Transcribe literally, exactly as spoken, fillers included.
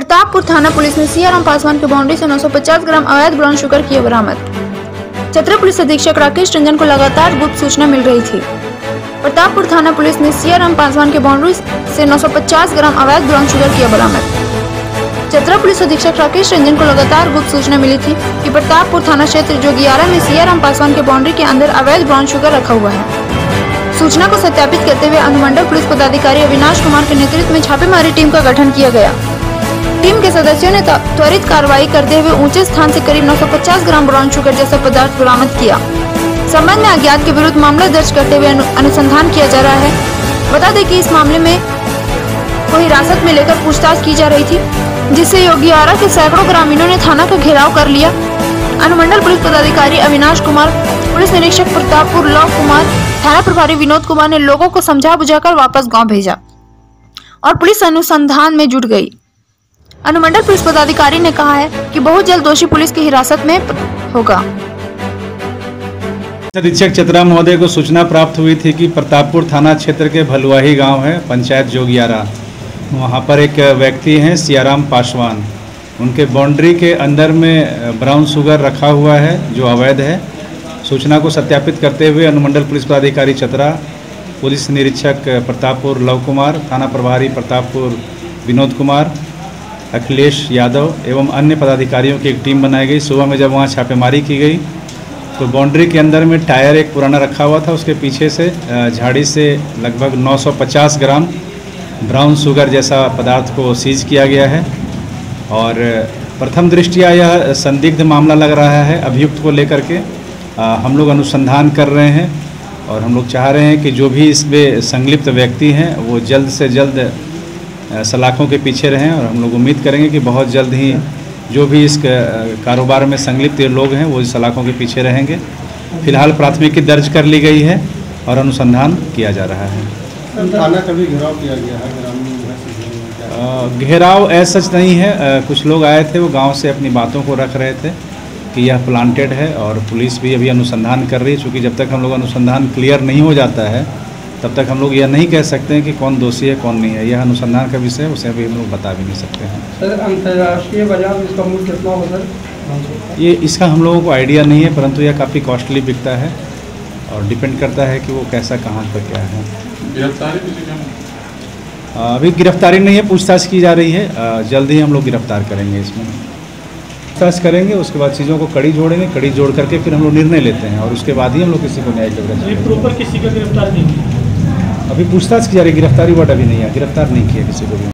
प्रतापपुर थाना पुलिस ने सियाराम पासवान की बाउंड्री से नौ सौ पचास ग्राम अवैध ब्राउन शुगर किया बरामद। चतरा पुलिस अधीक्षक राकेश रंजन को लगातार गुप्त सूचना मिल रही थी। प्रतापपुर थाना पुलिस ने सियाराम पासवान की बाउंड्री से नौ सौ पचास ग्राम अवैध ब्राउन शुगर किया बरामद। चतरा पुलिस अधीक्षक राकेश रंजन को लगातार गुप्त सूचना मिली थी कि प्रतापपुर थाना क्षेत्र जोगियारा में सियाराम पासवान के बाउंड्री के अंदर अवैध ब्राउन शुगर रखा हुआ है। सूचना को सत्यापित करते हुए अनुमंडल पुलिस पदाधिकारी अविनाश कुमार के नेतृत्व में छापेमारी टीम का गठन किया गया। टीम के सदस्यों ने त्वरित कार्रवाई करते हुए ऊंचे स्थान से करीब नौ सौ पचास ग्राम ब्राउन शुगर जैसा पदार्थ बरामद किया। संबंध में अज्ञात के विरुद्ध मामला दर्ज करते हुए अनुसंधान किया जा रहा है। बता दें कि इस मामले में को हिरासत में लेकर पूछताछ की जा रही थी, जिससे योगियारा के सैकड़ों ग्रामीणों ने थाना का घेराव कर लिया। अनुमंडल पुलिस पदाधिकारी अविनाश कुमार, पुलिस निरीक्षक प्रतापपुर लव कुमार, थाना प्रभारी विनोद कुमार ने लोगों को समझा बुझाकर वापस गांव भेजा और पुलिस अनुसंधान में जुट गई। अनुमंडल पुलिस पदाधिकारी ने कहा है कि बहुत जल्द दोषी पुलिस की हिरासत में होगा। अधीक्षक चतरा महोदय को सूचना प्राप्त हुई थी कि प्रतापपुर थाना क्षेत्र के भलुआही गांव है, पंचायत जोगियारा, वहां पर एक व्यक्ति हैं सियाराम पासवान, उनके बाउंड्री के अंदर में ब्राउन शुगर रखा हुआ है जो अवैध है। सूचना को सत्यापित करते हुए अनुमंडल पुलिस पदाधिकारी चतरा, पुलिस निरीक्षक प्रतापपुर लव कुमार, थाना प्रभारी प्रतापपुर विनोद कुमार, अखिलेश यादव एवं अन्य पदाधिकारियों की एक टीम बनाई गई। सुबह में जब वहाँ छापेमारी की गई तो बाउंड्री के अंदर में टायर एक पुराना रखा हुआ था, उसके पीछे से झाड़ी से लगभग नौ सौ पचास ग्राम ब्राउन शुगर जैसा पदार्थ को सीज किया गया है। और प्रथम दृष्टया यह संदिग्ध मामला लग रहा है। अभियुक्त को लेकर के आ, हम लोग अनुसंधान कर रहे हैं और हम लोग चाह रहे हैं कि जो भी इसमें संलिप्त व्यक्ति हैं वो जल्द से जल्द सलाखों के पीछे रहें, और हम लोग उम्मीद करेंगे कि बहुत जल्द ही जो भी इस कारोबार में संलिप्त लोग हैं वो इस सलाखों के पीछे रहेंगे। फिलहाल प्राथमिकी दर्ज कर ली गई है और अनुसंधान किया जा रहा है। थाना कभी घेराव किया गया है? घेराव ऐसा सच नहीं है। आ, कुछ लोग आए थे, वो गांव से अपनी बातों को रख रहे थे कि यह प्लांटेड है, और पुलिस भी अभी अनुसंधान कर रही है। चूँकि जब तक हम लोग अनुसंधान क्लियर नहीं हो जाता है तब तक हम लोग यह नहीं कह सकते हैं कि कौन दोषी है कौन नहीं है। यह अनुसंधान का विषय है, उसे अभी हम लोग बता भी नहीं सकते हैं। सर, अंतर्राष्ट्रीय बाजार में इसका मूल्य कितना होगा सर? ये इसका हम लोगों को आइडिया नहीं है, परंतु यह काफ़ी कॉस्टली बिकता है और डिपेंड करता है कि वो कैसा कहाँ पर क्या है। गिरफ्तारी अभी गिरफ्तारी नहीं है, पूछताछ की जा रही है। जल्द ही हम लोग गिरफ्तार करेंगे, इसमें पूछताछ करेंगे, उसके बाद चीज़ों को कड़ी जोड़ेंगे, कड़ी जोड़ करके फिर हम लोग निर्णय लेते हैं और उसके बाद ही हम लोग किसी को न्याय करते किसी का गिरफ्तार नहीं, अभी पूछताछ की जा रही है। गिरफ्तारी वर्ड अभी नहीं है, गिरफ्तार नहीं किया किसी को भी।